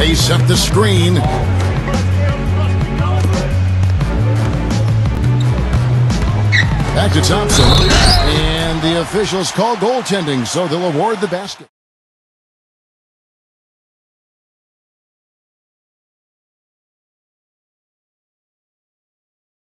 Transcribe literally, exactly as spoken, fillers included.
They set the screen. Back to Thompson. And the officials call goaltending, so they'll award the basket.